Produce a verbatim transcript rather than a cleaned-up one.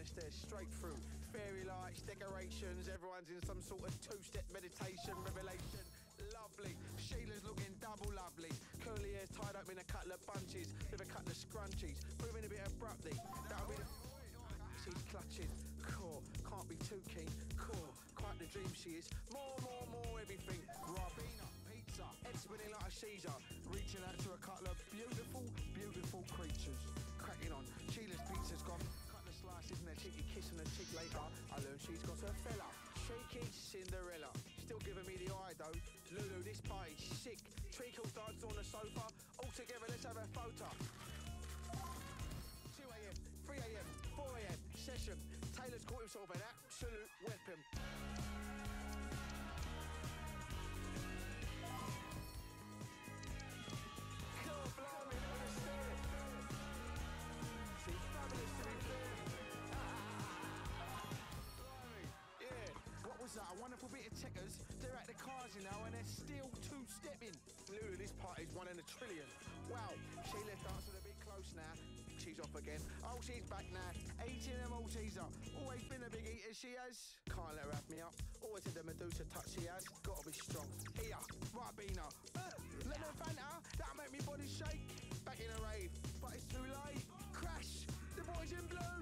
the stairs, straight through. Fairy lights, decorations, everyone's in some sort of two-step meditation, revelation. Lovely. Sheila's looking double lovely. Curly hair's tied up in a couple of bunches with a couple of scrunchies, moving a bit abruptly. That'll be the... She's clutching, core, can't be too keen, core, quite the dream she is, more, more, more everything, Rabina, pizza, head spinning like a Caesar, reaching out to a couple of beautiful, beautiful creatures, cracking on, Sheila's pizza's gone, cutting the slices and a cheeky kiss on the cheek later, I learn she's got a fella, cheeky Cinderella, still giving me the eye though, Lulu, this party's sick, treacle dance on the sofa, all together let's have a photo. two a m, three a m, four a m, session. Taylor's caught himself an absolute weapon. God, blimey, what a story. She's fabulous to be fair. Yeah, what was that? A wonderful bit of checkers. They're at the cars now and they're still two-stepping. Lulu, this party's one in a trillion. Wow, Sheila dancing a bit close now. She's off again. Oh, she's back now. Eating a Malteser. Always been a big eater, she has. Can't let her have me up. Always had the Medusa touch, she has. Gotta be strong. Here, Rabina. Uh, lemon Fanta, that'll make me body shake. Back in a rave, but it's too late. Crash, the boys in blue.